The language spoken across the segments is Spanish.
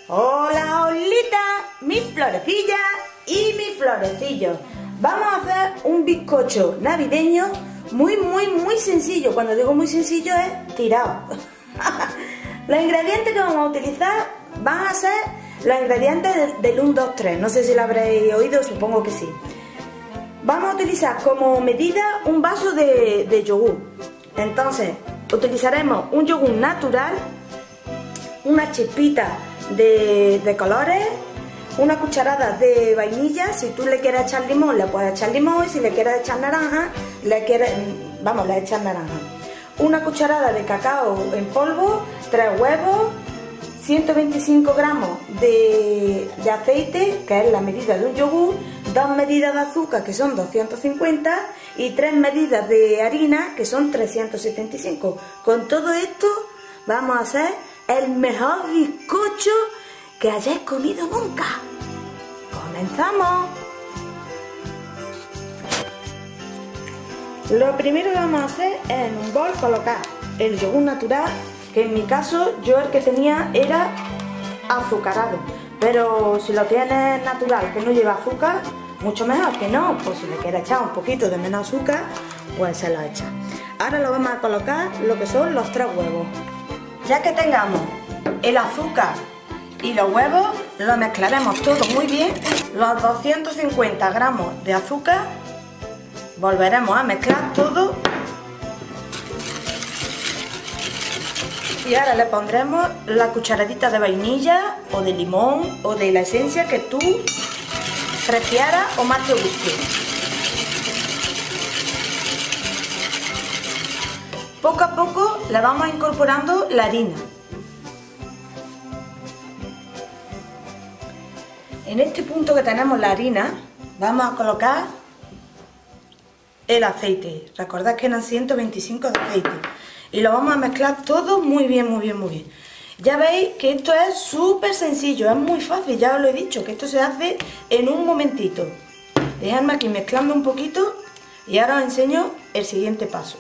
Hola, Olita, mis florecillas y mis florecillos. Vamos a hacer un bizcocho navideño muy sencillo. Cuando digo muy sencillo es tirado. Los ingredientes que vamos a utilizar van a ser los ingredientes del 1, 2, 3. No sé si lo habréis oído, supongo que sí. Vamos a utilizar como medida un vaso de yogur. Entonces, utilizaremos un yogur natural, una chispita de colores, una cucharada de vainilla. Si tú le quieres echar limón, le puedes echar limón, y si le quieres echar naranja, le echas naranja. Una cucharada de cacao en polvo, 3 huevos, 125 gramos de aceite, que es la medida de un yogur, 2 medidas de azúcar, que son 250, y 3 medidas de harina, que son 375. Con todo esto vamos a hacer el mejor bizcocho que hayáis comido nunca. ¡Comenzamos! Lo primero que vamos a hacer es en un bol colocar el yogur natural, que en mi caso yo el que tenía era azucarado, pero si lo tienes natural que no lleva azúcar, mucho mejor. Que no, pues si le quieres echar un poquito de menos azúcar, pues se lo echa. Ahora lo vamos a colocar lo que son los 3 huevos. Ya que tengamos el azúcar y los huevos, lo mezclaremos todo muy bien. Los 250 gramos de azúcar, volveremos a mezclar todo. Y ahora le pondremos la cucharadita de vainilla o de limón o de la esencia que tú prefieras o más te guste. Poco a poco le vamos incorporando la harina. En este punto que tenemos la harina, vamos a colocar el aceite. Recordad que eran 125 de aceite. Y lo vamos a mezclar todo muy bien. Ya veis que esto es súper sencillo, es muy fácil, ya os lo he dicho, que esto se hace en un momentito. Dejadme aquí mezclando un poquito y ahora os enseño el siguiente paso.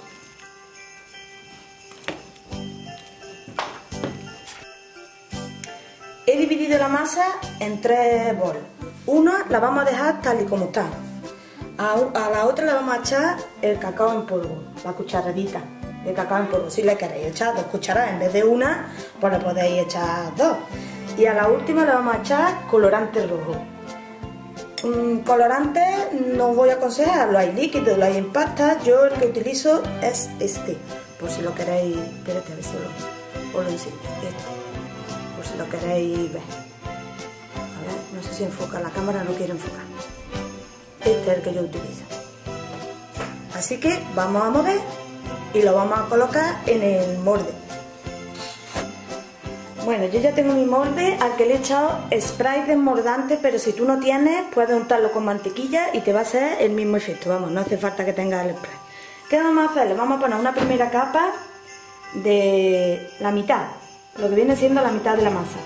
He dividido la masa en 3 bols. Una la vamos a dejar tal y como está. A la otra le vamos a echar el cacao en polvo, la cucharadita de cacao en polvo. Si le queréis echar 2 cucharadas en vez de una, pues le podéis echar 2. Y a la última le vamos a echar colorante rojo. Colorante no os voy a aconsejar, lo hay líquido, lo hay en pasta. Yo el que utilizo es este, por si lo queréis. Espérate a ver si os lo enseño. Por si lo queréis ver. A ver, no sé si enfoca la cámara, no quiere enfocar. Este es el que yo utilizo. Así que vamos a mover y lo vamos a colocar en el molde. Bueno, yo ya tengo mi molde al que le he echado spray desmordante, pero si tú no tienes, puedes untarlo con mantequilla y te va a hacer el mismo efecto. Vamos, no hace falta que tengas el spray. ¿Qué vamos a hacer? Le vamos a poner una primera capa de la mitad, lo que viene siendo la mitad de la masa.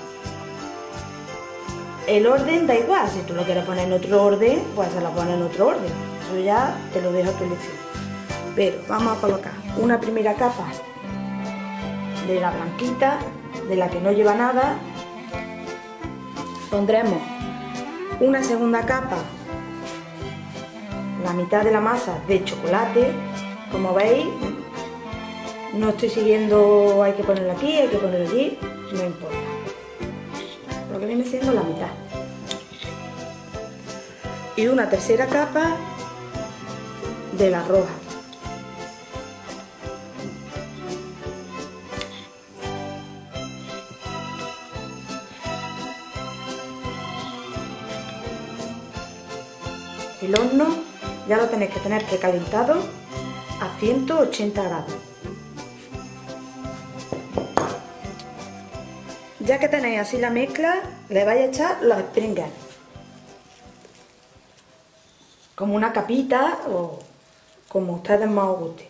El orden da igual, si tú lo quieres poner en otro orden, pues se lo pones en otro orden. Eso ya te lo dejo a tu elección. Pero vamos a colocar una primera capa de la blanquita, de la que no lleva nada. Pondremos una segunda capa, la mitad de la masa de chocolate. Como veis, no estoy siguiendo, hay que ponerlo aquí, hay que ponerlo allí, no importa. Lo que viene siendo la mitad. Y una tercera capa de la roja. El horno ya lo tenéis que tener precalentado a 180 grados. Ya que tenéis así la mezcla, le vais a echar los sprinkles, como una capita o como ustedes más os guste.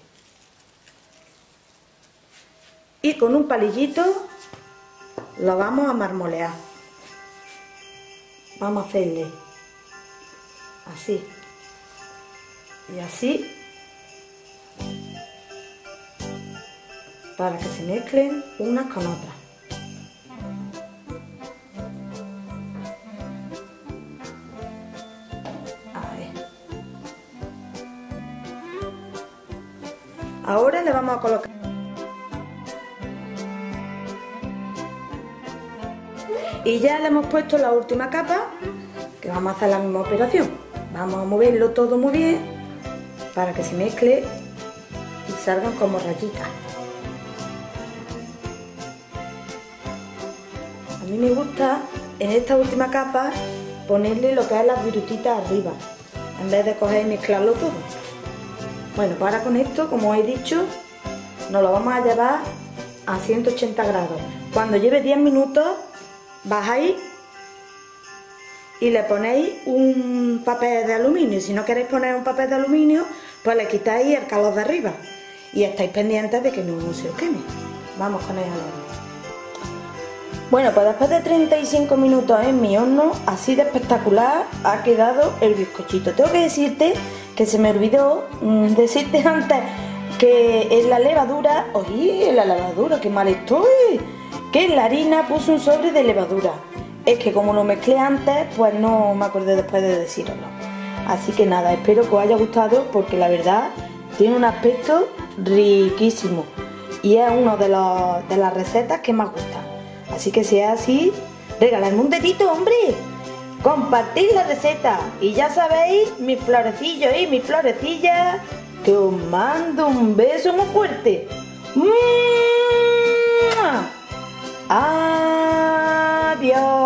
Y con un palillito lo vamos a marmolear. Vamos a hacerle así y así para que se mezclen unas con otras. Y ya le hemos puesto la última capa, que vamos a hacer la misma operación. Vamos a moverlo todo muy bien para que se mezcle y salgan como rayitas. A mí me gusta en esta última capa ponerle lo que es las virutitas arriba, en vez de coger y mezclarlo todo. Bueno, pues ahora con esto, como os he dicho, nos lo vamos a llevar a 180 grados. Cuando lleve 10 minutos, bajáis y le ponéis un papel de aluminio. Si no queréis poner un papel de aluminio, pues le quitáis el calor de arriba y estáis pendientes de que no se os queme. Vamos con el horno. Bueno, pues después de 35 minutos en mi horno, así de espectacular ha quedado el bizcochito. Tengo que decirte que se me olvidó decirte antes que en la levadura, oye, en la levadura, qué mal estoy, que en la harina puse un sobre de levadura. Es que como lo mezclé antes, pues no me acordé después de deciroslo. Así que nada, espero que os haya gustado porque la verdad tiene un aspecto riquísimo y es una de las recetas que más gustan. Así que si es así, regaladme un dedito, hombre. Compartid la receta y ya sabéis, mis florecillos y mis florecillas, que os mando un beso muy fuerte. ¡Mua! Adiós.